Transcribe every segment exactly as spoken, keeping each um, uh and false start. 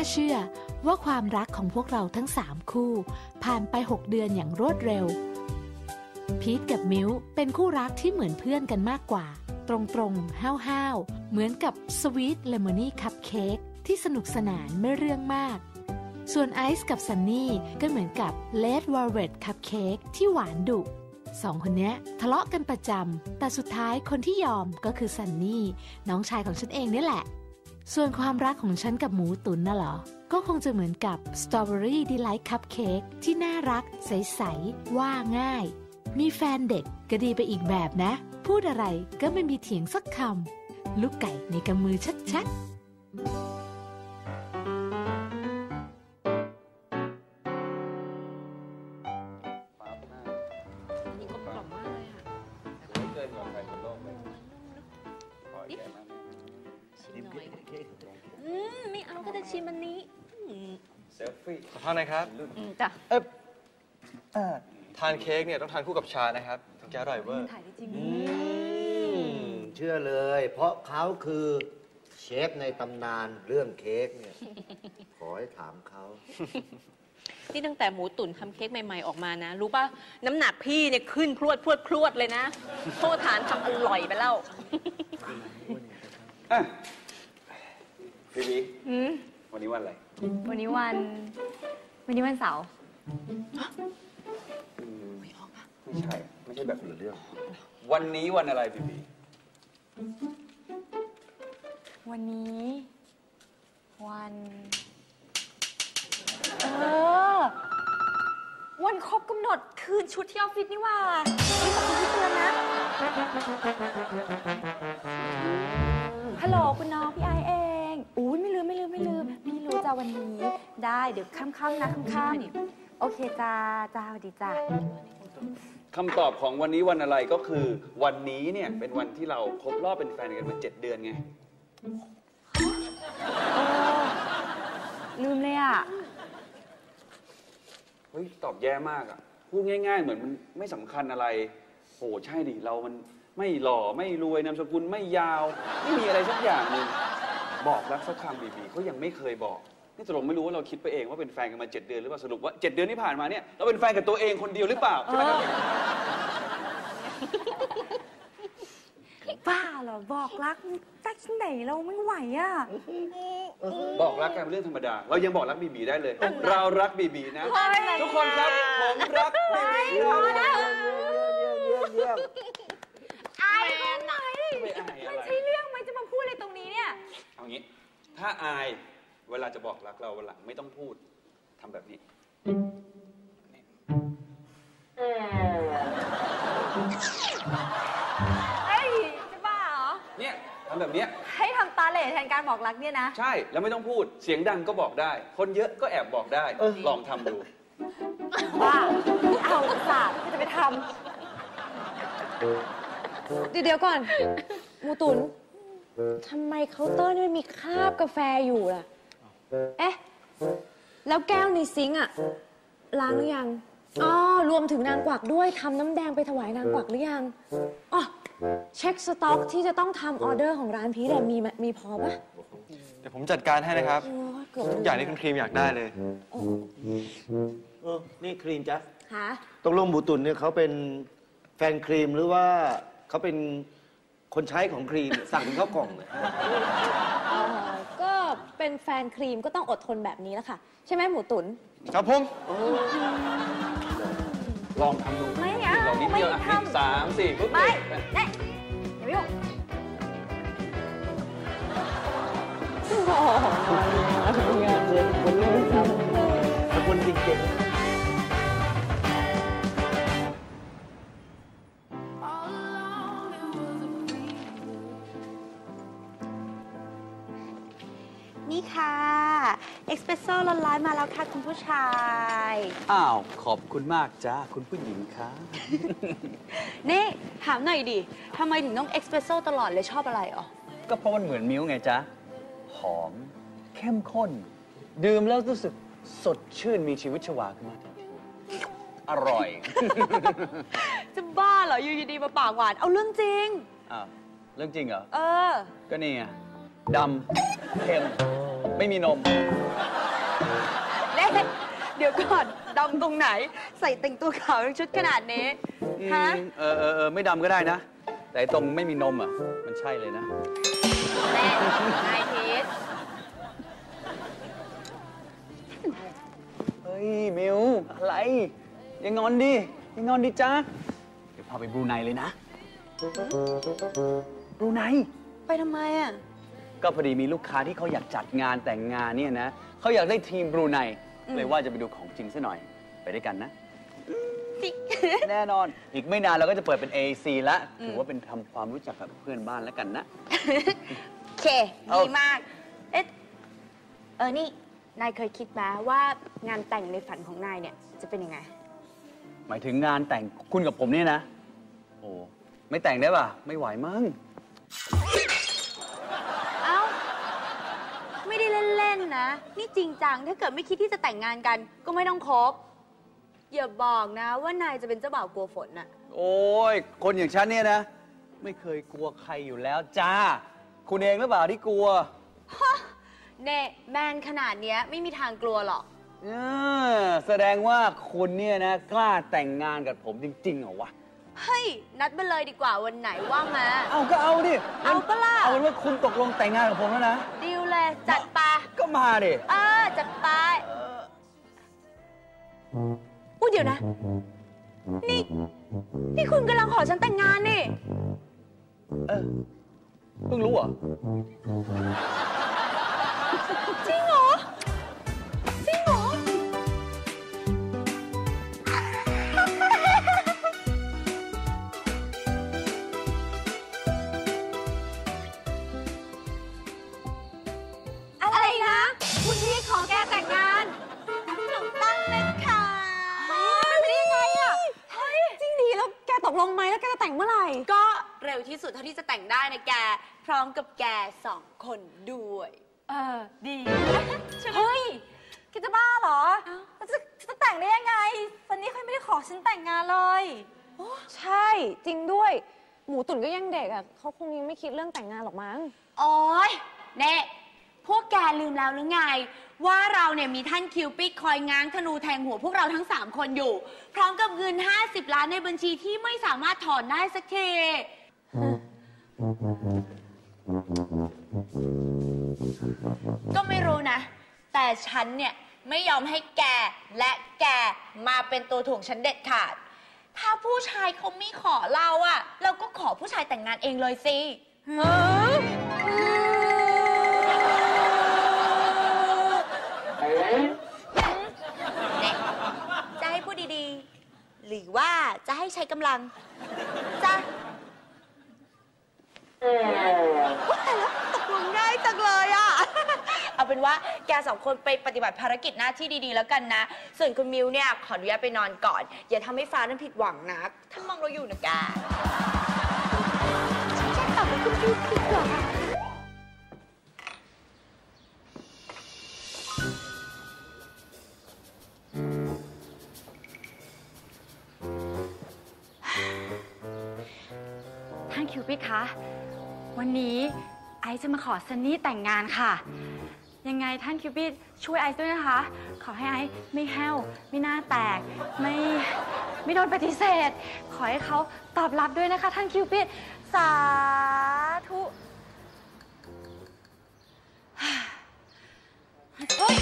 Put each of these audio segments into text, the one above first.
เชื่อว่าความรักของพวกเราทั้งสามคู่ผ่านไปหกเดือนอย่างรวดเร็วพีทกับมิวเป็นคู่รักที่เหมือนเพื่อนกันมากกว่าตรงๆห้าวๆเหมือนกับสวีทเลมอนี่คัพเค้กที่สนุกสนานไม่เรื่องมากส่วนไอซ์กับซันนี่ก็เหมือนกับเลดวอลเวตคัพเค้กที่หวานดุสองคนนี้ทะเลาะกันประจำแต่สุดท้ายคนที่ยอมก็คือซันนี่น้องชายของฉันเองนี่แหละส่วนความรักของฉันกับหมูตุ๋นน่ะเหรอก็คงจะเหมือนกับสตรอเบอรี่ดีไลท์คัพเค้กที่น่ารักใสๆว่าง่ายมีแฟนเด็กก็ดีไปอีกแบบนะพูดอะไรก็ไม่มีเถียงสักคำลูกไก่ในกำมือชัดๆไม่เอาก็จะชิมอันนี้เซลฟี่ขอโทษนะครับจ้ะเออทานเค้กเนี่ยต้องทานคู่กับชานะครับถึงจะอร่อยเวอร์ถ่ายได้จริงเชื่อเลยเพราะเขาคือเชฟในตำนานเรื่องเค้กเนี่ยขอให้ถามเขาที่ตั้งแต่หมูตุ๋นทำเค้กใหม่ๆออกมานะรู้ป่ะน้ำหนักพี่เนี่ยขึ้นพรวดพรวดพรวดเลยนะโทษฐานทำอร่อยไปแล้วพี่บีวันนี้วันอะไรวันนี้วันวันนี้วันเสาร์ไม่ออกอ่ะไม่ใช่ไม่ใช่แบบเรื่องวันนี้วันอะไรพี่บีวันนี้วันเออวันครบกำหนดคืนชุดที่ออฟฟิศนี่ว่านี่ขอบคุณที่เตือนนะฮัลโหลคุณน้องพี่ไอเองอุ้ยไม่ลืมไม่ลืมไม่ลืมพี่รู้จ้าวันนี้ได้เดี๋ยวค่ำๆนะค่ำๆโอเคจ้าจ้าสวัสดีจ้าคำตอบของวันนี้วันอะไรก็คือวันนี้เนี่ยเป็นวันที่เราครบรอบเป็นแฟนกันมาเจ็ดเดือนไงลืมเลยอ่ะเฮ้ยตอบแย่มากอ่ะพูดง่ายๆเหมือนมันไม่สำคัญอะไรโอ้ใช่ดิเรามันไม่หล่อไม่รวยนามสกุลไม่ยาวไม่มีอะไรสักอย่างหนึ่งบอกรักสักคำบีบีเขายังไม่เคยบอกนี่ตกลงไม่รู้ว่าเราคิดไปเองว่าเป็นแฟนกันมาเจ็ดเดือนหรือเปล่าสรุปว่าเจ็ดเดือนที่ผ่านมาเนี่ยเราเป็นแฟนกับตัวเองคนเดียวหรือเปล่าใช่ไหมครับบ้าเหรอบอกรักแต่ที่ไหนเราไม่ไหวอ่ะบอกรักกันเป็นเรื่องธรรมดาเรายังบอกรักบีบีได้เลยเรารักบีบีนะทุกคนครับผมรักบีบีเยี่ยมอายทำไมมันใช่เรื่องไหมจะมาพูดอะไรตรงนี้เนี่ยเอางี้ถ้าอายเวลาจะบอกรักเราวันหลังไม่ต้องพูดทำแบบนี้เฮ้ยจะบ้าเหรอเนี่ยทำแบบนี้ให้ทำตาเหล่แทนการบอกรักเนี่ยนะใช่แล้วไม่ต้องพูดเสียงดังก็บอกได้คนเยอะก็แอบบอกได้ลองทำดูบ้าเอาสาบจะไปทำเดี๋ยวก่อนหมูตุ๋นทำไมเคาน์เตอร์นี่มีคราบกาแฟอยู่ล่ะเอ๊ะแล้วแก้วในซิงค์อะล้างหรือยังอ๋อรวมถึงนางกวักด้วยทำน้ำแดงไปถวายนางกวักหรือยังอ๋อเช็คสต็อกที่จะต้องทำออเดอร์ของร้านพีทมีมีพอปะเดี๋ยวผมจัดการให้นะครับทุกอย่างที่คุณครีมอยากได้เลยเออนี่ครีมจ๊ะฮะตกลงหมูตุ๋นเนี่ยเขาเป็นแฟนครีมหรือว่าเขาเป็นคนใช้ของครีมสั่งเป็นข้าวกล่องเลยก็เป็นแฟนครีมก็ต้องอดทนแบบนี้แล้วค่ะใช่ไหมหมูตุ๋นครับผมลองทำดูไม่เอาไม่ทำสามสี่ปุ๊บไม่เนี่ยอย่าไปยุ่งโอ้โหงานเยอะคนเล่นซ้ำแต่คนจริงเก่งนี่ค่ะเอ็กซ์เพรสโซ่ร้อนๆมาแล้วค่ะคุณผู้ชายอ้าวขอบคุณมากจ้าคุณผู้หญิงคะนี่ถามหน่อยดิทำไมถึงต้องเอ็กซ์เพรสโซ่ตลอดเลยชอบอะไรอ๋อก็เพราะมันเหมือนมิ้วไงจ๊ะหอมเข้มข้นดื่มแล้วรู้สึกสดชื่นมีชีวิตชีวาขึ้นมาอร่อยจะบ้าเหรออยู่ดีๆมาปากหวานเอาเรื่องจริงอ้าวเรื่องจริงเหรอเออก็นี่ไงดำเค็มไม่มีนมเน่เดี๋ยวก่อนดำตรงไหน ใส่แต่งตัวขาวทั้งชุดขนาดนี้ ฮะเออเออเออไม่ดำก็ได้นะ แต่ตรงไม่มีนมอ่ะ มันใช่เลยนะแน่นายพีทเฮ้ย มิว อะไร อย่างงอนดิอย่างงอนดิจ้าเดี๋ยวพาไปบรูไนเลยนะ บรูไนไปทำไมอ่ะก็พอดีมีลูกค้าที่เขาอยากจัดงานแต่งงานเนี่ยนะ เขาอยากได้ทีมบรูไน เลยว่าจะไปดูของจริงซะหน่อย ไปด้วยกันนะ แน่นอน อีกไม่นานเราก็จะเปิดเป็น เอ ซี ละถือว่าเป็นทำความรู้จักกับเพื่อนบ้านแล้วกันนะโอเค ดีมาก เอ๊ะ เออ นี่ นายเคยคิดไหมว่างานแต่งในฝันของนายเนี่ยจะเป็นยังไงหมายถึงงานแต่งคุณกับผมเนี่ยนะ โอ้ไม่แต่งได้ป่ะ ไม่ไหวมั้งเอ้า ไม่ได้เล่น ๆ นะ นี่จริงจัง ถ้าเกิดไม่คิดที่จะแต่งงานกัน ก็ไม่ต้องคบ อย่าบอกนะว่านายจะเป็นเจ้าบ่าวกลัวฝนน่ะโอ้ย คนอย่างฉันเนี่ยนะ ไม่เคยกลัวใครอยู่แล้วจ้า คุณเองหรือเปล่าที่กลัวเน่แมนขนาดเนี้ยไม่มีทางกลัวหรอกเออแสดงว่าคุณเนี่ยนะ กล้าแต่งงานกับผมจริงๆเหรอวะเฮ้ย นัดไปเลยดีกว่าวันไหนว่างมาเอาก็เอาดิเอาปะล่ะเอาเป็นว่าคุณตกลงแต่งงานกับผมแล้วนะดีลเลย จัดไปก็มาดิเออ จัดไปอู้เดี๋ยวนะ นี่ นี่คุณกำลังขอฉันแต่งงานนี่เออเพิ่งรู้เหรอจริงเหรอ จริงเหรอ อะไรนะ คุณพี่ขอแกแต่งงานถูกต้องเลยค่ะเป็นไปได้ยังไงอ่ะเฮ้ยจริงดิแล้วแกตกลงไหมแล้วแกจะแต่งเมื่อไหร่ ก็เร็วที่สุดเท่าที่จะแต่งได้นะแก พร้อมกับแกสองคนด้วย เออ ดี เฮ้ยแกจะบ้าเหรอจะจะแต่งได้ยังไงซันนี่เขาไม่ได้ขอฉันแต่งงานเลยใช่จริงด้วย หมูตุ๋นก็ยังเด็กอ่ะเขาคงยังไม่คิดเรื่องแต่งงานหรอกมั้งโอ๊ยเน่พวกแกลืมแล้วหรือไง ว่าเราเนี่ยมีท่านคิวปิดคอยง้างธนูแทงหัวพวกเราทั้งสามคนอยู่ พร้อมกับเงินห้าสิบล้านในบัญชีที่ไม่สามารถถอนได้สักทีก็ไม่รู้นะ แต่ฉันเนี่ยไม่ยอมให้แกและแกมาเป็นตัวถ่วงฉันเด็ดขาด ถ้าผู้ชายเขาไม่ขอเราอะเราก็ขอผู้ชายแต่งงานเองเลยสิเนี่ยจะให้พูดดีๆหรือว่าจะให้ใช้กำลังจ้ะว่าแต่แล้วตกลงง่ายจังเลยอ่ะ เอาเป็นว่าแกสองคนไปปฏิบัติภารกิจหน้าที่ดีๆแล้วกันนะ ส่วนคุณมิวเนี่ยขออนุญาตไปนอนก่อน อย่าทำให้ฟ้านั้นผิดหวังนะถ้ามองเราอยู่นะแกฉันแจ้งตอบกับคุณมิวผิดหรอท่านคิวปิดคะ วันนี้ไอซ์จะมาขอซันนี่แต่งงานค่ะ ยังไงท่านคิวปิดช่วยไอซ์ด้วยนะคะ ขอให้ไอซ์ไม่แห้ว ไม่หน้าแตก ไม่ไม่โดนปฏิเสธ ขอให้เขาตอบรับด้วยนะคะท่านคิวปิดสาธุเฮ้ย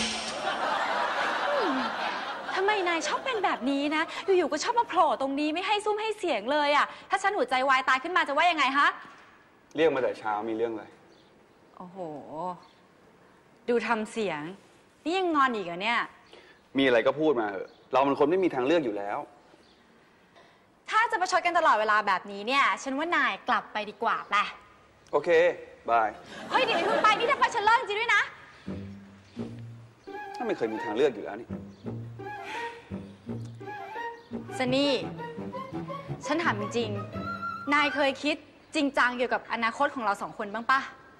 ทำไมนายชอบเป็นแบบนี้นะ อยู่ๆก็ชอบมาโผล่ตรงนี้ไม่ให้ซุ้มให้เสียงเลยอะถ้าฉันหัวใจวายตายขึ้นมาจะว่ายังไงฮะเรียกมาแต่เช้ามีเรื่องอะไรโอ้โห ดูทำเสียง นี่ยังงอนอีกเหรอเนี่ยมีอะไรก็พูดมาเถอะเรามันคนไม่มีทางเลือกอยู่แล้วถ้าจะประชดกันตลอดเวลาแบบนี้เนี่ย ฉันว่านายกลับไปดีกว่าแหละโอเค บายเฮ้ยเดี๋ยวเพิ่งไปนี่ถ้าไปฉันเลิกจริงด้วยนะถ้าไม่เคยมีทางเลือกอยู่แล้วนี่ซันนี่ ฉันถามจริงๆ นายเคยคิดจริงจังเกี่ยวกับอนาคตของเราสองคนบ้างปะ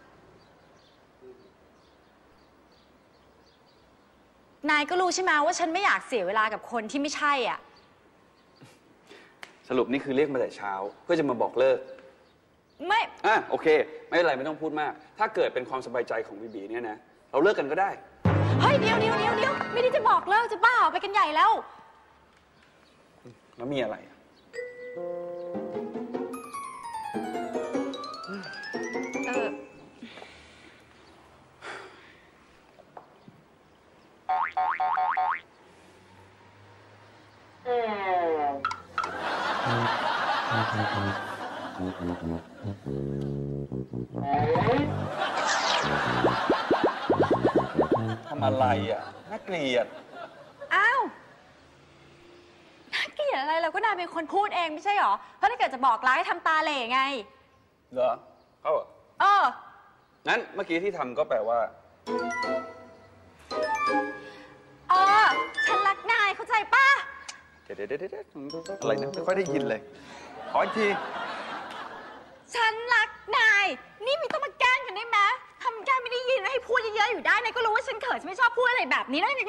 นายก็รู้ใช่ไหมว่าฉันไม่อยากเสียเวลากับคนที่ไม่ใช่อ่ะสรุปนี่คือเรียกมาแต่เช้า เพื่อจะมาบอกเลิกไม่อ่ะโอเค ไม่เป็นไรไม่ต้องพูดมาก ถ้าเกิดเป็นความสบายใจของบีบีเนี่ยนะเราเลิกกันก็ได้เฮ้ยเดี๋ยวเดี๋ยวเดี๋ยวเดี๋ยวไม่ได้จะบอกเลิกจะบ้าไปกันใหญ่แล้วแล้วมีอะไรอะเออทำอะไรอ่ะน่าเกลียดอ้าวน่าเกลียดอะไรเราก็นายเป็นคนพูดเองไม่ใช่หรอ เพราะถ้าเกิดจะบอกรักให้ทำตาเหล่ไงเหรอเขาเหรอเอองั้นเมื่อกี้ที่ทำก็แปลว่าเออ ฉันรักนายเข้าใจป่ะเดี๋ยวเดี๋ยวเดี๋ยวอะไรนะไม่ค่อยได้ยินเลย ขออีกทีฉันรักนาย นี่ไม่ต้องมาแกล้งกันได้ไหมทำแกล้งไม่ได้ยินแล้วให้พูดเยอะๆอยู่ได้นายก็รู้ว่าฉันเขินฉันไม่ชอบพูดอะไรแบบนี้แล้วนายก็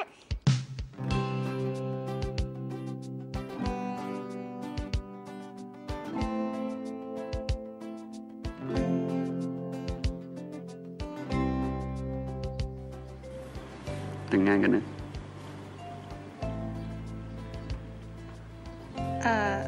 แต่งงานกันนะเออ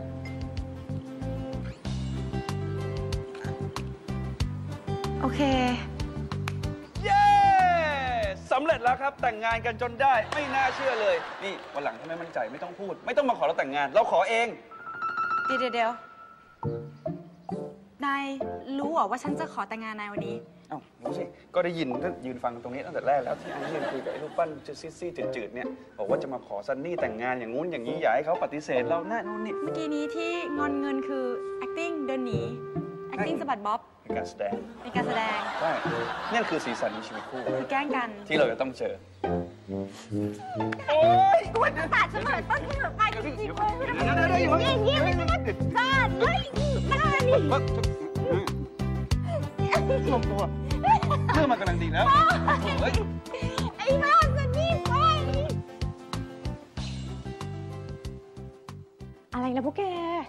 โอเคเย้สำเร็จแล้วครับ แต่งงานกันจนได้ไม่น่าเชื่อเลย นี่วันหลังถ้าไม่มั่นใจไม่ต้องพูด ไม่ต้องมาขอเราแต่งงาน เราขอเองเดี๋ยวเดี๋ยวเดี๋ยวนายรู้เหรอว่าฉันจะขอแต่งงานนายวันนี้เอ้ารู้สิ ก็ได้ยินตั้งยืนฟังตรงนี้ตั้งแต่แรกแล้วที่ไอ้ยืนคุยกับไอ้รูปปั้นซีดๆจืดๆเนี่ยบอกว่าจะมาขอซันนี่แต่งงานอย่างงู้นอย่างนี้อยากให้เขาปฏิเสธเราแน่นู่นนี่เมื่อกี้นี้ที่งอนเงินคือ acting เดินหนี acting สะบัดบ๊อบเป็นการแสดงเป็นการแสดงใช่นี่คือสีสันในชีวิตคู่คือแกล้งกันที่เราจะต้องเจอ โอ๊ยกวนตาเสมอต้นเสมอปลายกันจริงๆเลยเดี๋ยวเดี๋ยวเดี๋ยวอย่าเพิ่งอย่างนี้มันก็พลาดเลยพลาดนี่ลงตัวเรื่องมันกำลังดีแล้วเฮ้ยไอ้บ้าสันนี่ไปอะไรนะพวกแก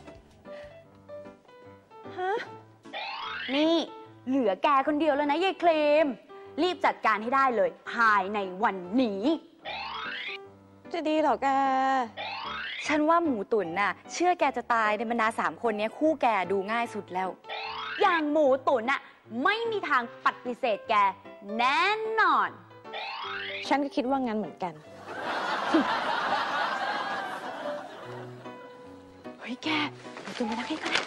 ฮะ นี่เหลือแกคนเดียวแล้วนะยายเคลม รีบจัดการให้ได้เลย ภายในวันนี้จะดีเหรอแกฉันว่าหมูตุ๋นน่ะ เชื่อแกจะตายในบรรดาสามคนนี้คู่แกดูง่ายสุดแล้ว อย่างหมูตุ๋นน่ะ ไม่มีทางปฏิเสธแก แน่นอนฉันก็คิดว่างั้นเหมือนกันเฮ้ยแกหมูตุ๋นมาทักให้ก็ได้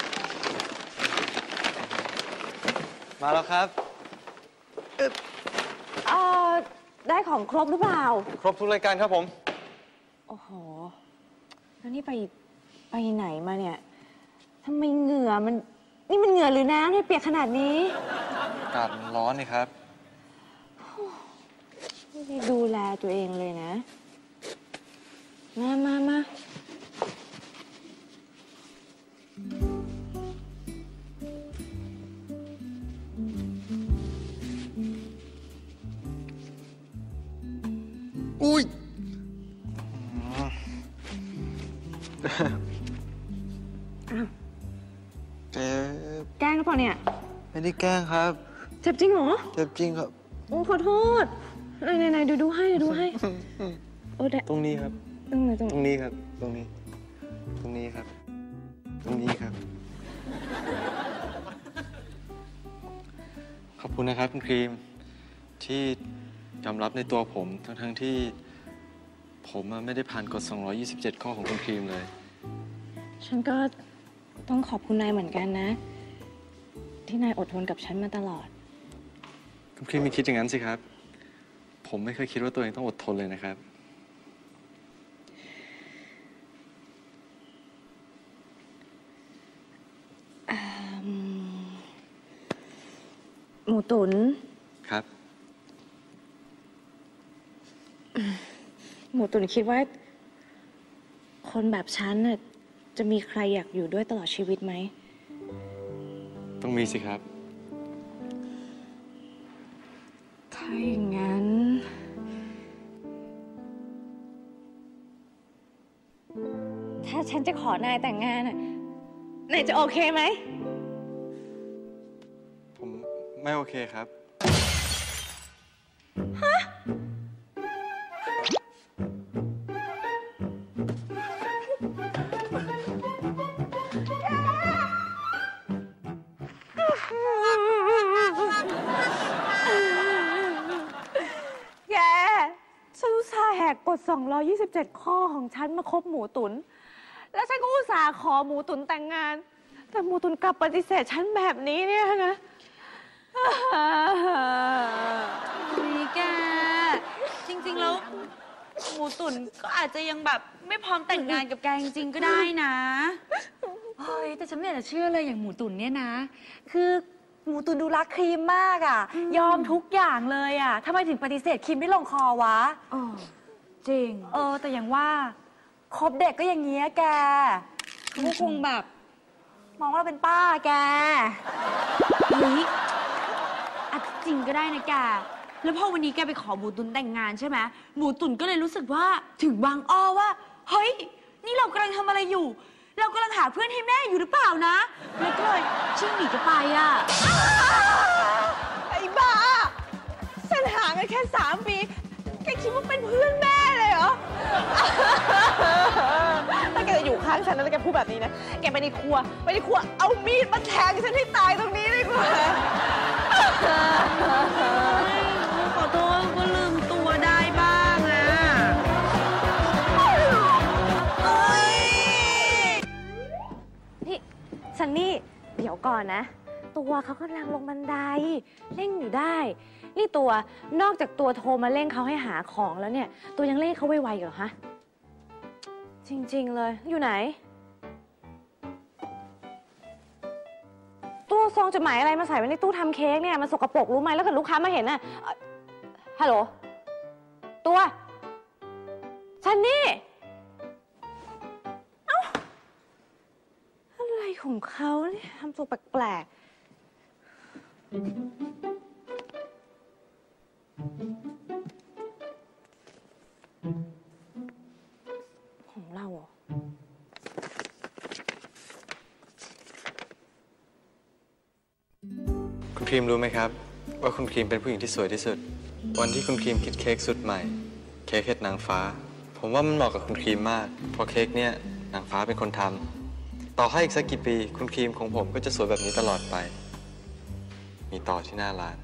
มาแล้วครับเออได้ของครบหรือเปล่าครบทุกรายการครับผมโอ้โห แล้วนี่ไปไปไหนมาเนี่ย ทำไมเหงื่อมัน นี่มันเหงื่อหรือน้ำเนี่ยเปียกขนาดนี้อากาศมันร้อนนี่ครับไม่ได้ดูแลตัวเองเลยนะ มามามาอุ้ย เจ็บแกล้งหรือเปล่าเนี่ยไม่ได้แกล้งครับเจ็บจริงเหรอเจ็บจริงครับโอ้ขอโทษไหนไหนไหนดูดูให้ดูให้ โอ้ได้ตรงนี้ครับตรงไหนตรงตรงนี้ครับ ตรงนี้ ตรงนี้ครับ ตรงนี้ครับ ขอบคุณนะครับคุณครีม ที่ยอมรับในตัวผม ทั้งทั้งที่ ผมอะไม่ได้ผ่านกฎ สองร้อยยี่สิบเจ็ด ข้อของคุณครีมเลยฉันก็ต้องขอบคุณนายเหมือนกันนะ ที่นายอดทนกับฉันมาตลอดคุณครีมไม่คิดอย่างนั้นสิครับ ผมไม่เคยคิดว่าตัวเองต้องอดทนเลยนะครับหมูตุนครับหมูตุนคิดว่า คนแบบฉันน่ะจะมีใครอยากอยู่ด้วยตลอดชีวิตไหมต้องมีสิครับถ้าอย่างนั้น ถ้าฉันจะขอนายแต่งงานน่ะนายจะโอเคไหมผมไม่โอเคครับฮะฎสองร้อยยี่สิบเจ็ดข้อของฉันมาคบหมูตุนแล้วฉันก็อุตส่าห์ขอหมูตุนแต่งงานแต่หมูตุนกลับปฏิเสธฉันแบบนี้เนี่ยนะนี่แกจริงๆแล้วหมูตุนก็อาจจะยังแบบไม่พร้อมแต่งงานกับแกจริงๆก็ได้นะเฮ้ยแต่ฉันไม่อยากจะเชื่อเลยอย่างหมูตุนเนี่ยนะคือหมูตุนดูรักครีมมากอ่ะยอมทุกอย่างเลยอ่ะทำไมถึงปฏิเสธครีมไม่ลงคอวะอ๋อจริงเออแต่อย่างว่าคบเด็กก็อย่างเงี้ยแกเขาคงแบบมองว่าเราเป็นป้าแกเฮ้ยอาจจริงก็ได้นะแกแล้วพอวันนี้แกไปขอหมูตุนแต่งงานใช่ไหมหมูตุนก็เลยรู้สึกว่าถึงบางอ้อว่าเฮ้ยนี่เรากำลังทำอะไรอยู่เรากำลังหาเพื่อนให้แม่อยู่หรือเปล่านะแล้วก็เลยชิ่งหนีจะไปอ่ะไอ้บ้าฉันหากันแค่สามปีแกคิดว่าเป็นเพื่อนแม่เลยเหรอถ้าแกจะอยู่ข้างฉันแล้วแกพูดแบบนี้นะแกไปในครัวไปในครัวเอามีดมาแทงฉันให้ตายตรงนี้เลยกว่าขอโทษก็ลืมตัวได้บ้างอะนี่ซันนี่เดี๋ยวก่อนนะตัวเขากำลังลงบันไดเร่งอยู่ได้นี่ตัวนอกจากตัวโทรมาเร่งเขาให้หาของแล้วเนี่ยตัวยังเร่งเขาไวๆเหรอฮะจริงๆเลยอยู่ไหนตู้ซองจดหมายอะไรมาใส่ไว้ในตู้ทำเค้กเนี่ยมันสกปรกรู้ไหมแล้วเกิดลูกค้ามาเห็นน่ะฮัลโหลตัวซันนี่เอ้าอะไรของเขาเนี่ยทำตัวแปลกๆของเราเหรอคุณครีมรู้ไหมครับว่าคุณครีมเป็นผู้หญิงที่สวยที่สุดวันที่คุณครีมคิดเค้กสุดใหม่เค้กเห็ดนางฟ้าผมว่ามันเหมาะกับคุณครีมมากเพราะเค้กเนี่ยนางฟ้าเป็นคนทำต่อให้อีกสักกี่ปีคุณครีมของผมก็จะสวยแบบนี้ตลอดไปมีต่อที่หน้าร้าน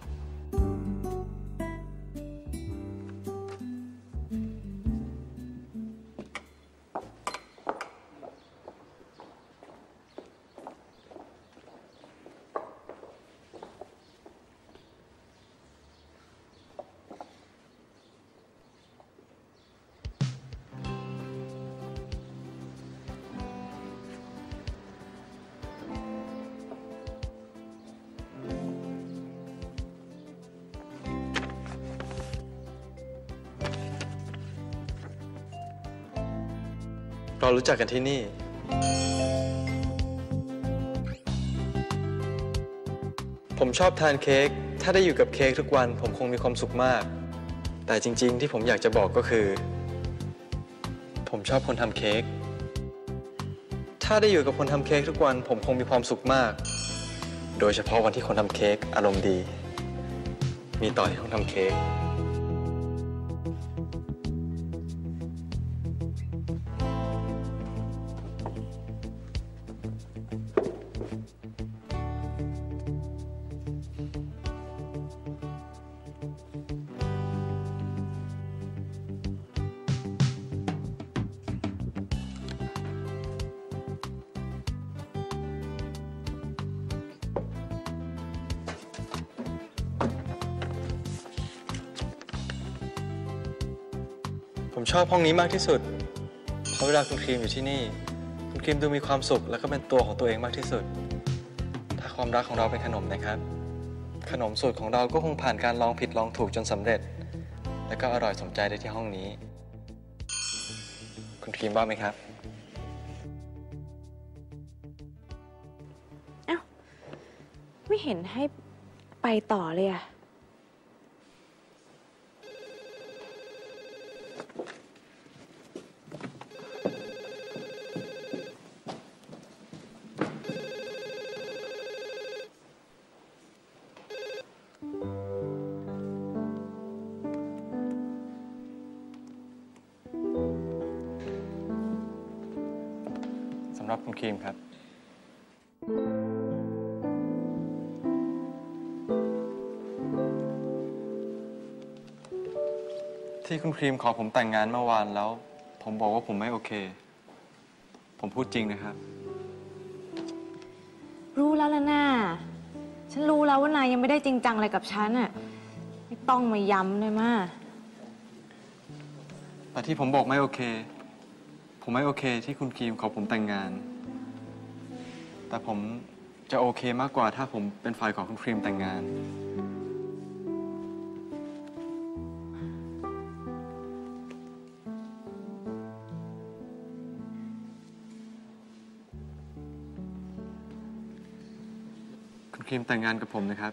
เรารู้จักกันที่นี่ผมชอบทานเค้กถ้าได้อยู่กับเค้กทุกวันผมคงมีความสุขมากแต่จริงๆที่ผมอยากจะบอกก็คือผมชอบคนทำเค้กถ้าได้อยู่กับคนทำเค้กทุกวันผมคงมีความสุขมากโดยเฉพาะวันที่คนทำเค้กอารมณ์ดีมีต่อที่คนทำเค้กผมชอบห้องนี้มากที่สุดเพราะเวลาคุณครีมอยู่ที่นี่คุณครีมดูมีความสุขแล้วก็เป็นตัวของตัวเองมากที่สุดถ้าความรักของเราเป็นขนมนะครับขนมสูตรของเราก็คงผ่านการลองผิดลองถูกจนสำเร็จแล้วก็อร่อยสมใจได้ที่ห้องนี้คุณครีมว่าไหมครับเอ้าไม่เห็นให้ไปต่อเลยอะสำหรับคุณครีมครับทที่คุณครีมขอผมแต่งงานเมื่อวานแล้ว ผมบอกว่าผมไม่โอเค ผมพูดจริงนะครับรู้แล้วล่ะน่าฉันรู้แล้วว่านายยังไม่ได้จริงจังอะไรกับฉันอ่ะไม่ต้องมาย้ำเลยมาแต่ที่ผมบอกไม่โอเค ผมไม่โอเคที่คุณครีมขอผมแต่งงาน แต่ผมจะโอเคมากกว่าถ้าผมเป็นฝ่ายขอคุณครีมแต่งงานคุณครีมแต่งงานกับผมนะครับ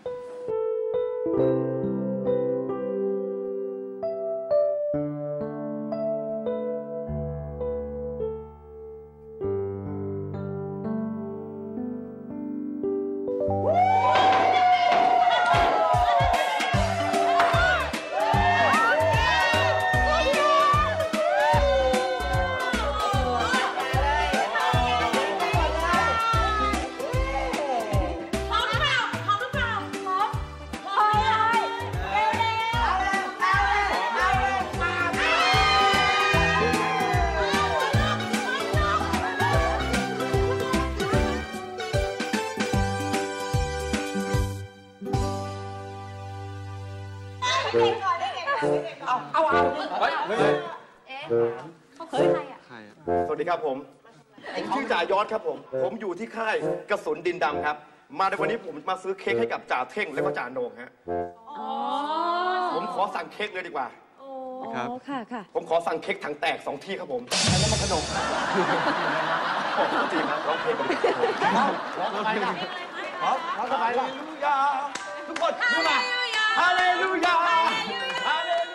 สวัสดีครับผมผมชื่อจ่ายอดครับผมผมอยู่ที่ค่ายกระสุนดินดำครับ มาในวันนี้ผมมาซื้อเค้กให้กับจ่าเท่งและก็จ่าโหน่งฮะผมขอสั่งเค้กเลยดีกว่าครับค่ะค่ะผมขอสั่งเค้กถังแตกสองที่ครับผมแล้วมาขนมขอบคุณจริงครับร้องเพลงกันร้องไปนะร้องร้องไปนะทุกคนขึ้นมาฮาเลลูยาฮาเลลู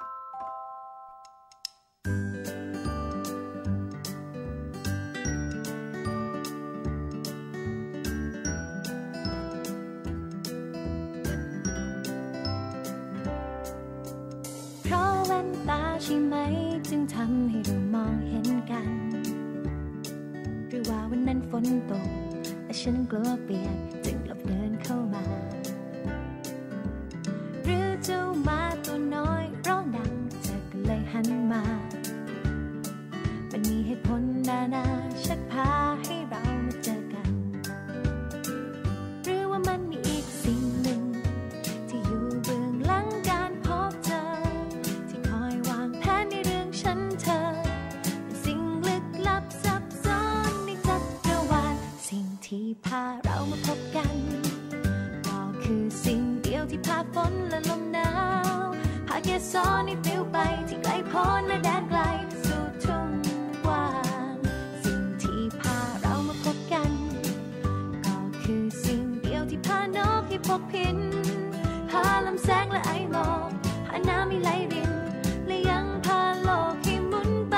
ใช่ไหมจึงทำให้เรามองเห็นกันหรือว่าวันนั้นฝนตกและฉันกลัวเปียกจึงหลบเดินเข้ามาหรือเจ้ามาตัวน้อยร้องดังเธอก็เลยหันมามันมีเหตุผลนานาชักพาให้เรามาเจอกันหรือว่ามันมีอีกสิ่งหนึ่งที่อยู่เบื้องหลังการพบเธอที่พาเรามาพบกันก็คือสิ่งเดียวที่พาฝนและลมหนาวพาเกสรให้ปลิวไปที่ไกลโพ้นและแดนไกลสู่ทุ่งกว้างสิ่งที่พาเรามาพบกันก็คือสิ่งเดียวที่พานกให้พบพินพาลำแสงและไอหมอกพาน้ำให้ไหลรินและยังพาโลกให้หมุนไป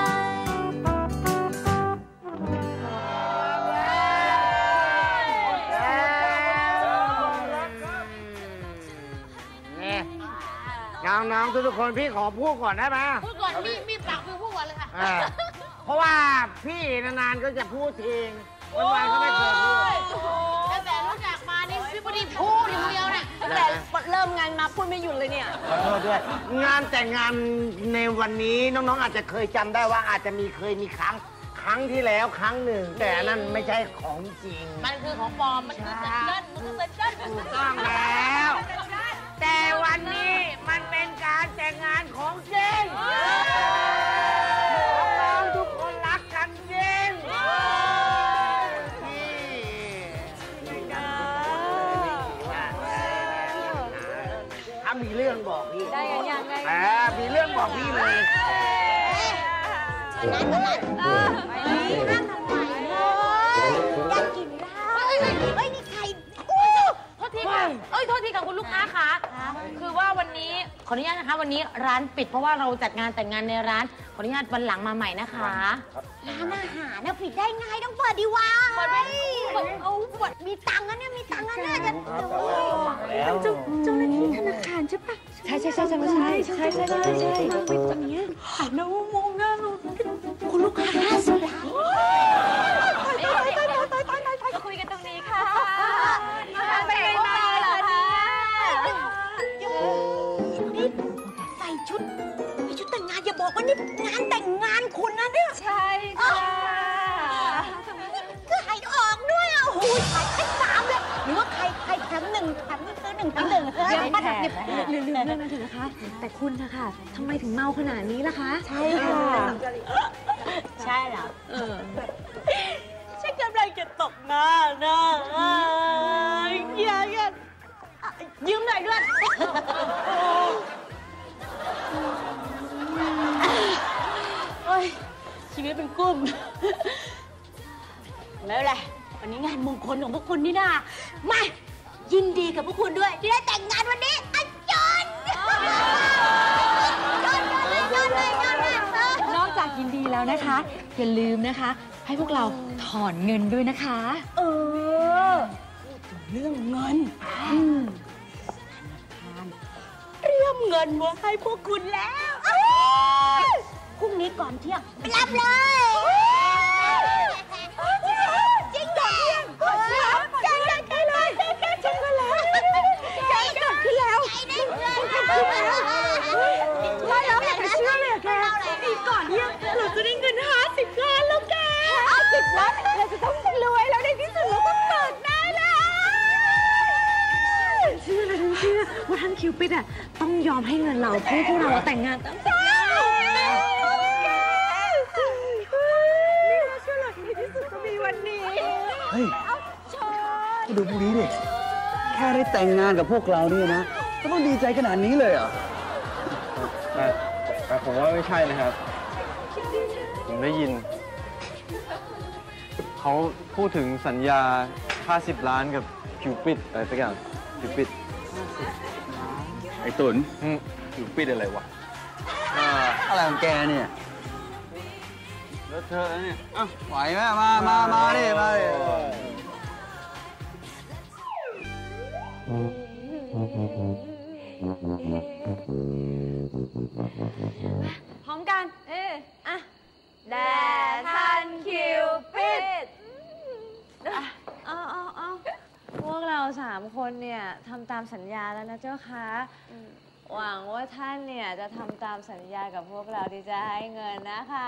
น้องๆทุกๆคนพี่ขอพูดก่อนได้ไหมพูดก่อนมีมีปากคือพูดก่อนเลยค่ะเพราะว่าพี่นานๆก็จะพูดทีวันๆก็ไม่เคยพูดตั้งแต่รู้จักมานี่พี่พอดีพูดอย่างเดียวเนี่ยตั้งแต่เริ่มงานมาพูดไม่หยุดเลยเนี่ยขอโทษด้วยงานแต่งงานในวันนี้น้องๆอาจจะเคยจำได้ว่าอาจจะมีเคยมีครั้งครั้งที่แล้วครั้งหนึ่งแต่นั่นไม่ใช่ของจริงมันคือของปลอมมันคือเซ็นเจิ้นมันคือเซ็นเจิ้นถูกต้องแล้วแต่วันนี้มันเป็นการแต่งงานของจริงน้องๆทุกคนรักกันจริงถ้ามีเรื่องบอกพี่ได้ยังไงมีเรื่องบอกพี่เลยนั่งนั่งนั่งทำไมอยากกินเหล้าเฮ้ยนี่ใครโทษทีค่ะเอ้ยโทษทีค่ะคุณลูกค้าคะคือว่าวันนี้ขออนุญาตนะคะวันนี้ร้านปิดเพราะว่าเราจัดงานแต่งงานในร้านขออนุญาตวันหลังมาใหม่นะคะร้านอาหารเนี่ยปิดได้ไงต้องเปิดดีวะเปิดเปิดเอาเปิดมีตังค์นะเนี่ยมีตังค์นะเนี่ยจะแล้วเจ้าหน้าที่ธนาคารใช่ปะใช่ใช่ใช่ใช่ใช่ใช่ใช่ใช่ใช่เราไปตรงนี้หันมามองหน้าเราคุณลูกค้าสุดแล้วก็คุยกันตรงนี้ค่ะไปไงมาล่ะคะนี่ใส่ชุดมีชุดแต่งบอกว่านี่งานแต่งงานคุณนะเนี่ยใช่ค่ะขายออกด้วยอ่ะโอ้ยขายแค่สามเลยหรือว่าใครใครแถมหนึ่งแถมซื้อหนึ่งแถมหนึ่งเดี๋ยวมาแถมหรือเรื่องนั้นถึงนะคะ แต่คุณนะคะทำไมถึงเมาขนาดนี้ล่ะคะใช่ค่ะใช่เหรอเออฉันกำลังจะตกงานนะอยากจะยืมหน่อยด้วยโอ้ยชีวิตเป็นกุ้มแล้วแหละวันนี้งานมงคลของพวกคุณนี่นะมายินดีกับพวกคุณด้วยที่ได้แต่งงานวันนี้อาจารย์นอกจากยินดีแล้วนะคะอย่าลืมนะคะให้พวกเราถอนเงินด้วยนะคะเออเรื่องเงินเตรียมเงินไว้ให้พวกคุณแล้วพรุ่งนี้ก่อนเที่ยงไปรับเลยจริงก่อนเที่ยงก่อนเที่ยงใจกันไปเลยใจกันใจกันแล้วใจกันขึ้นแล้วว่าแล้วอยากจะเชื่อเลยแกอีกก่อนเที่ยงเราจะได้เงินห้าสิบล้านแล้วแกห้าสิบล้านเราจะต้องรวยแล้วในที่สุดเราก็เปิดหน้าแล้วเชื่อเลยทั้งเชื่อว่าท่านคิวปิดอ่ะต้องยอมให้เงินเราเพื่อพวกเราแต่งงานตั้งแต่เฮ้ยดูพวกนี้ดิ แค่ได้แต่งงานกับพวกเราเนี่ยนะก็ต้องดีใจขนาดนี้เลยเหรอแต่แต่ผมว่าไม่ใช่นะครับ ผมได้ยิน เขาพูดถึงสัญญาห้าสิบล้านกับคิวปิดอะไรสักอย่างคิวปิดไอ้ตุนคิวปิดอะไรวะอะไรของแกเนี่ยแล้วเธอเนี่ยอ่ะไหวไหมมามามาดิมาดิพร้อมกันเอออ่ะแด่ท่านคิวปิดเอาเอาเอาพวกเราสามคนเนี่ยทำตามสัญญาแล้วนะเจ้าคะหวังว่าท่านเนี่ยจะทำตามสัญญากับพวกเราที่จะให้เงินนะคะ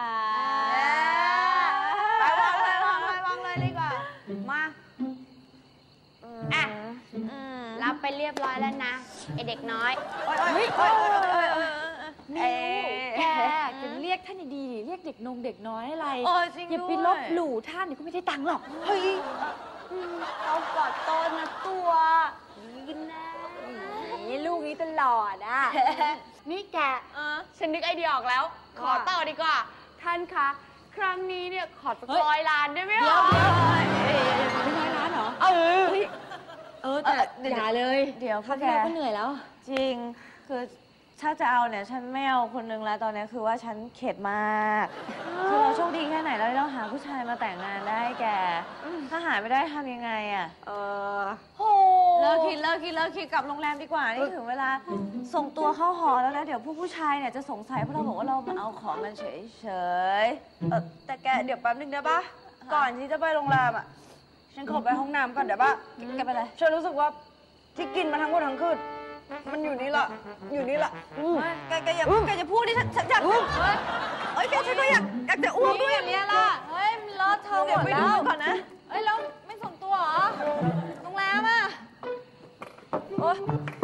ไปวางเลยวางเลยวางเลยดีกว่ามาอ่ะรับไปเรียบร้อยแล้วนะไอเด็กน้อยเฮ้ยเฮ้ยเฮ้ยมิวแกจะเรียกท่านดีๆเรียกเด็กนงเด็กน้อยอะไรอย่าไปลบหลู่ท่านเดี๋ยวก็ไม่ได้ตังค์หรอกเฮ้ยเอากอดต้นนะตัวกินนะนี่ลูกนี้ตลอดอ่ะนี่แกฉันนึกไอเดียออกแล้วขอต่อดีกว่าท่านคะครั้งนี้เนี่ยขอสักร้อยล้านได้ไหมคะไม่ร้อยล้านเหรอเออเออแต่อย่าเลยเดี๋ยวพ่อแกก็เหนื่อยแล้วจริงคือถ้าจะเอาเนี่ยฉันไม่เอาคนนึงแล้วตอนนี้คือว่าฉันเข็ดมากคือเราโชคดีแค่ไหนแล้วเราหาผู้ชายมาแต่งงานได้แกถ้าหาไม่ได้ทำยังไงอ่ะเออโหเลิกคิดเลิกคิดเลิกคิดกลับโรงแรมดีกว่านี่ถึงเวลาส่งตัวเข้าหอแล้วนะเดี๋ยวผู้ผู้ชายเนี่ยจะสงสัยเพราะเราบอกว่าเรามาเอาของมันเฉยเฉยแต่แกเดี๋ยวแป๊บนึงได้ปะก่อนที่จะไปโรงแรมอ่ะฉันขอไปห้องน้ำก่อนเดี๋ยวปะแกไปเลยฉันรู้สึกว่าที่กินมาทั้งหมดทั้งคืนมันอยู่นี่แหละอยู่นี่แหละแกแกอย่าแกจะพูดดิฉันฉันอยากเอ้ยแกฉันก็อยากอยากจะอ้วกด้วยอย่างนี้ล่ะเฮ้ยมันเลอะเทอะหมดแล้วก่อนนะเฮ้ยแล้วไม่ส่งตัวเหรอโรงแรมอ่ะโอ๊ย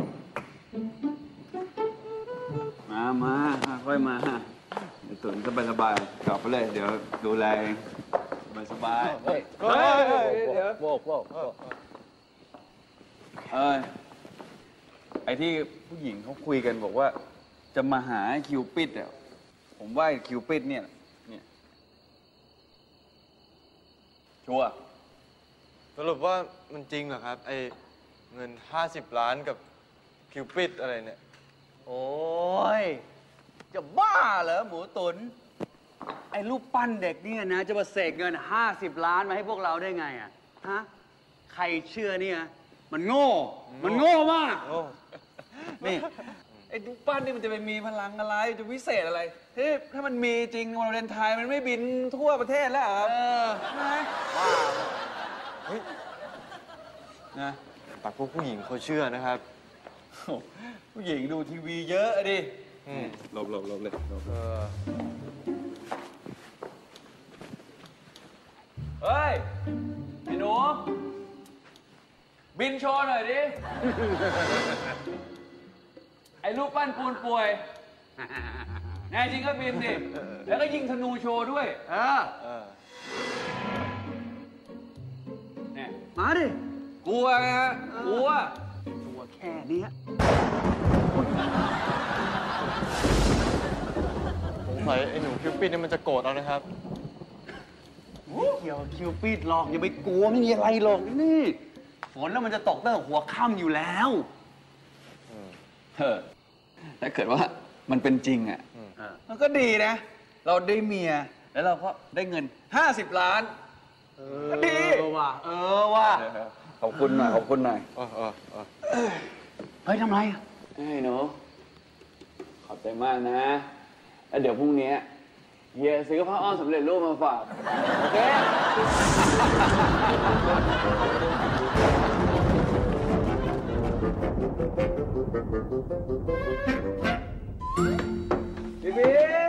มามาค่อยมาเดี๋ยวตุ๋นสบายสบายกลับไปเลยเดี๋ยวดูแลเองสบายสบายเฮ้ยเฮ้ยเดี๋ยวโว้โว้เอ้ยไอ้ที่ผู้หญิงเขาคุยกันบอกว่าจะมาหาคิวปิดอ่ะผมว่าคิวปิดเนี่ยเนี่ยชัวร์สรุปว่ามันจริงเหรอครับไอ้เงินห้าสิบล้านกับคิวปิดอะไรเนี่ยโอ้ยจะบ้าเหรอหมูตุนไอ้รูปปั้นเด็กเนี่ยนะจะมาเสกเงินห้าสิบล้านมาให้พวกเราได้ไงอ่ะฮะใครเชื่อเนี่ยมันโง่มันโง่มากนี่ไอ้รูปปั้นนี่มันจะไปมีพลังอะไรจะวิเศษอะไรเฮ้ยถ้ามันมีจริงวันวาเลนไทน์มันไม่บินทั่วประเทศแล้วครับเออนะว้าวเฮ้ยนะแต่พวกผู้หญิงเขาเชื่อนะครับผู้หญิงดูทีวีเยอะดิหลบหลบหลบเลยหลบเฮ้ยไอ้หนูบินโชว์หน่อยดิ ไอ้ลูกปั้นปูนป่วยแน่จริงก็บินดิ แล้วก็ยิงธนูโชว์ด้วยเออเนี่ยมาดิ กลัวไงกลัวกลัวแค่นี้สงสัยไอ้หนูคิวปิดเนี่ยมันจะโกรธเอานะครับเกี่ยวคิวปิดหรอกอย่าไปกลัวไม่มีอะไรหรอกนี่ฝนแล้วมันจะตกตั้งแต่หัวค่ำอยู่แล้วเออถ้าเกิดว่ามันเป็นจริงอ่ะมันก็ดีนะ เราได้เมียแล้วเราก็ได้เงินห้าสิบล้านก็ดีเออว่ะเออว่ะขอบคุณหน่อยขอบคุณหน่อยเออเออเออเฮ้ยทำไรอ่ะเฮ้ยหนูขอบใจมากนะแล้วเดี๋ยวพรุ่งนี้เฮียซื้อผ้าอ้อมสำเร็จรูปมาฝากโอเคพี่บี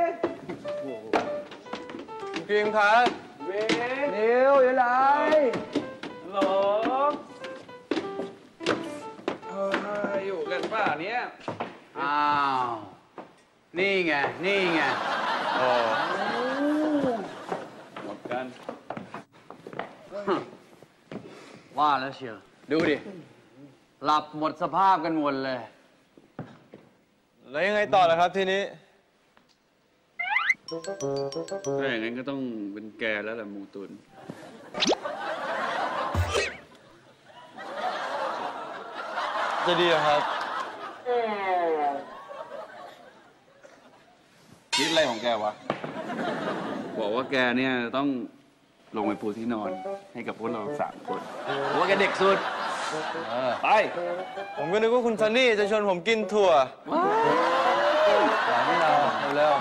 พิมครับบีนิวยังไงฮัลโหลเอออยู่กันป่ะเนี้ยอ้าวนี่ไงนี่ไงโอ้หมดกันว่าแล้วเชียวดูดิหลับหมดสภาพกันหมดเลยแล้วยังไงต่อล่ะครับทีนี้ถ้าอย่างนั้นก็ต้องเป็นแกแล้วแหละมูตุนจะดีเหรอครับคิดอะไรของแกวะบอกว่าแกเนี่ยต้องลงไปปูที่นอนให้กับพวกเราสามคนเพราะว่าแกเด็กสุดไปผมก็นึกว่าคุณซันนี่จะชวนผมกินถั่วหลังที่เราเร็ว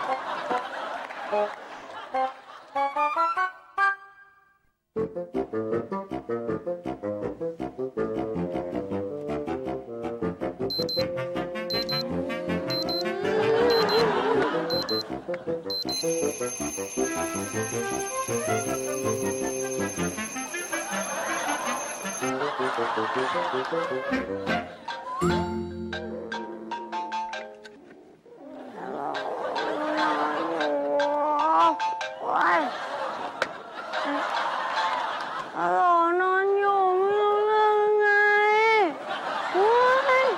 ฮัลโหลนอนอยู่ไม่รู้เรื่องไงเฮ้ย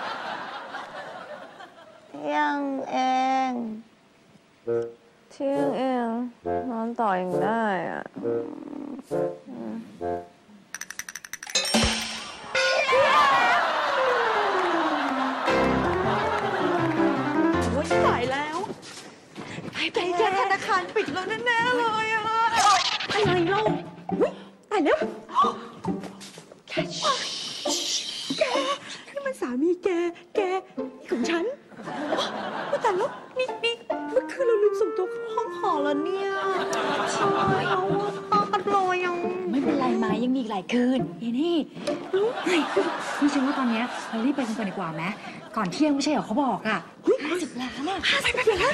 เที่ยงเองเที่ยงเองนอนต่อยังได้อ่ะโอ๊ยตายแล้วไปไปแจ้งธนาคารปิดแล้วแน่ๆเลยอ่ะอะไรเล่าตายแล้วแกแกนี่มันสามีแกแกของฉันแต่แล้วนี่นี่เมื่อคืนเราลืมส่งตัวเข้าห้องหอแล้วเนี่ยใช่เอาตอนลอยยังไม่เป็นไรมายังมีอีกหลายคืนเฮ้ยนี่นี่ฉันว่าตอนนี้เรารีบไปกันก่อนดีกว่าไหมก่อนเที่ยงไม่ใช่เหรอเขาบอกอ่ะห้าสิบล้านอ่ะไปไปไปแล้ว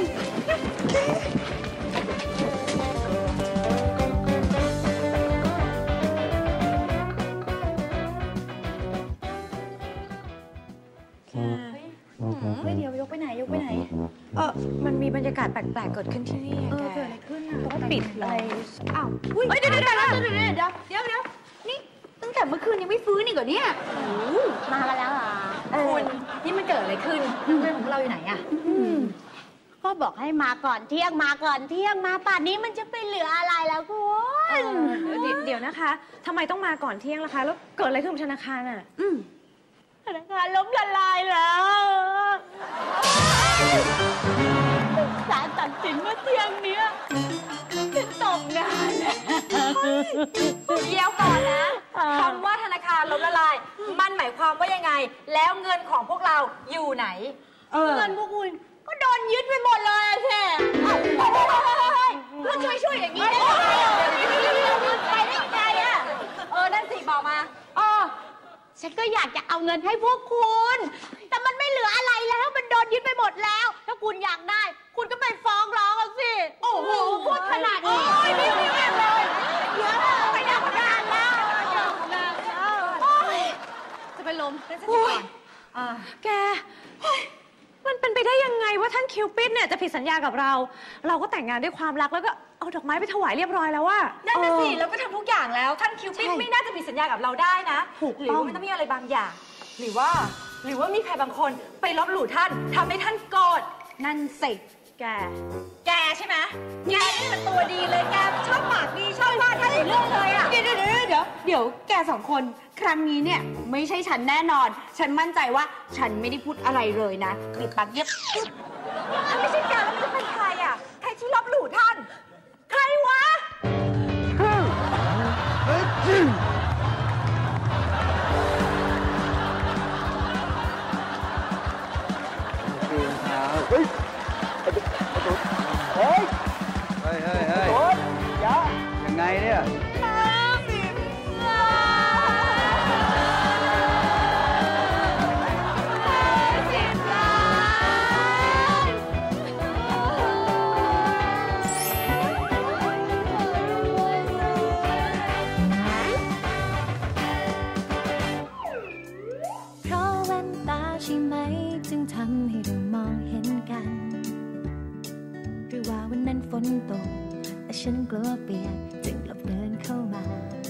เฮ้ยเดี๋ยวยกไปไหนยกไปไหนเออมันมีบรรยากาศแปลกๆเกิดขึ้นที่นี่แกเกิดอะไรขึ้นอ่ะต้องปิดอะไรอ้าวเฮ้ยเดี๋ยวเดี๋ยวเดี๋ยวเดี๋ยวเดี๋ยวเดี๋ยวเดี๋ยวเดี๋ยวนี่ตั้งแต่เมื่อคืนยังไม่ฟื้นอีกเหรอเนี่ยมากันแล้วเหรอคุณนี่มันเกิดอะไรขึ้นเพื่อนของเราอยู่ไหนอ่ะก็บอกให้มาก่อนเที่ยงมาก่อนเที่ยงมาป่านนี้มันจะไปเหลืออะไรแล้วคุณเดี๋ยวนะคะทำไมต้องมาก่อนเที่ยงล่ะคะแล้วเกิดอะไรขึ้นกับธนาคารอ่ะธนาคารล้มละลายแล้วศาลตัดสินว่าเที่ยงเนี้ยฉันตกงานเดี๋ยวก่อนนะคำว่าธนาคารล้มละลายมันหมายความว่ายังไงแล้วเงินของพวกเราอยู่ไหนเงินพวกคุณก็โดนยึดไปหมดเลยแค่แล้วช่วยช่วยอย่างนี้ได้ไหมไปได้ไงอ่ะเออนั่นสิบอกมาอ๋อฉันก็อยากจะเอาเงินให้พวกคุณแต่มันไม่เหลืออะไรแล้วมันโดนยึดไปหมดแล้วแกมันเป็นไปได้ยังไงว่าท่านคิวปิดเนี่ยจะผิดสัญญากับเรา เราก็แต่งงานด้วยความรักแล้วก็เอาดอกไม้ไปถวายเรียบร้อยแล้วว่านั่นน่ะสิแล้วก็ทำทุกอย่างแล้วท่านคิวปิดไม่น่าจะผิดสัญญากับเราได้นะหรือว่ามันต้องมีอะไรบางอย่างหรือว่าหรือว่ามีใครบางคนไปลบหลู่ท่านทำให้ท่านโกรธนั่นสิแกแกใช่ไหมแกนี่มันตัวดีเลยแกชอบปากดีชอบว่าท่านเรื่องเลยอ่ะเดี๋ยวเดี๋ยวเดี๋ยวเดี๋ยวเดี๋ยวแกสองคนครั้งนี้เนี่ยไม่ใช่ฉันแน่นอน ฉันมั่นใจว่าฉันไม่ได้พูดอะไรเลยนะปิดปากเงียบถ้าไม่ใช่แกแล้วมันจะเป็นใครอ่ะใครที่ลบหลู่ท่านใครวะเฮ้ยเฮ้ยเฮ้ยเฮ้ยเฮ้ยยังไงเนี่ยเพราะแว่นตาใช่ไหมจึงทำให้เรามองเห็นกันหรือว่าวันนั้นฝนตกแต่ฉันกลัวเปียกจึงหลบเดินเข้ามา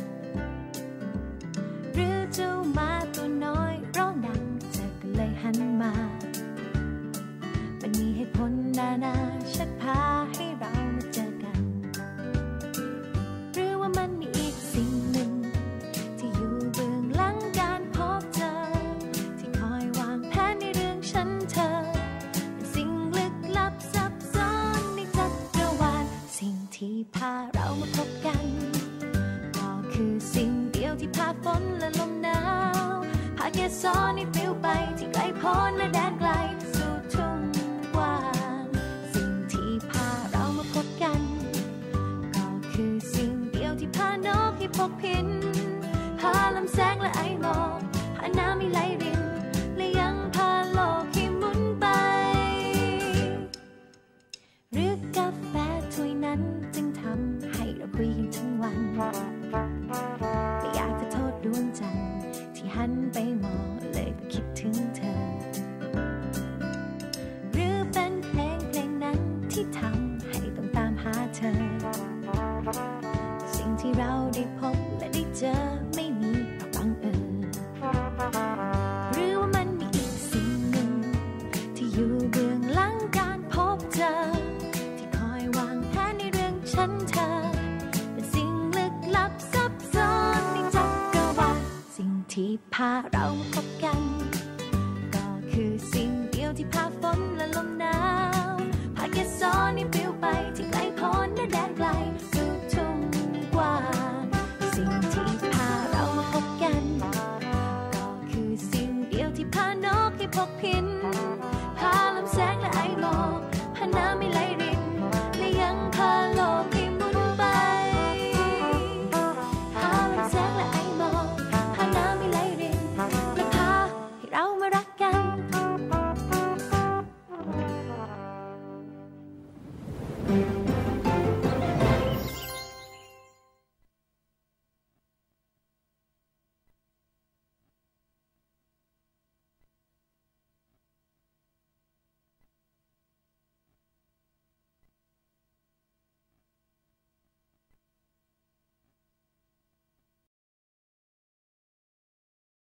หรือเจ้ามาตัวน้อยร้องดังเธอก็เลยหันมามันมีเหตุผลนานาชักพาให้เรามาเจอกันหรือว่ามันมีอีกสิ่งหนึ่งที่อยู่เบื้องหลังการพบเจอที่คอยวางแผนในเรื่องฉันเธอเป็นสิ่งลึกลับซับซ้อนในจักรวาลสิ่งที่พาเรามาพบกันก็คือสิ่งเดียวที่พาฝนและลมหนาวพาเกสรให้ปลิวไปที่ไกลโพ้นและแดนไกลสู่ทุ่งกว้างสิ่งที่พาเรามาพบกันก็คือสิ่งเดียวที่พานกให้พกพินพาลำแสงและไอหมอกพาน้ำให้ไหลรินและยังพาโลกให้หมุนไปหรือกาแฟถ้วยนั้นจึงทำให้เราคุยกันทั้งวันไม่อยากจะโทษดวงจันทร์ที่หันไปมองเลยก็คิดถึงเธอหรือเป็นเพลงเพลงนั้นที่ทำให้ต้องตามหาเธอสิ่งที่เราได้พบและได้เจอไม่มีเพราะบังเอิญหรือว่ามันมีอีกสิ่งหนึ่งที่อยู่เบื้องหลังการพบเจอที่คอยวางแผนในเรื่องฉันเธอเป็นสิ่งลึกลับซับซ้อนในจักรวาลสิ่งที่พาเรามาพบกันก็คือสิ่งเดียวที่พาฝนและลมหนาวพาเกสรให้ปลิวไปที่ไกลโพ้นและแดนไกลสู่ทุ่งกว้างสิ่งที่พาเรามาพบกันก็คือสิ่งเดียวที่พานกให้พกพิน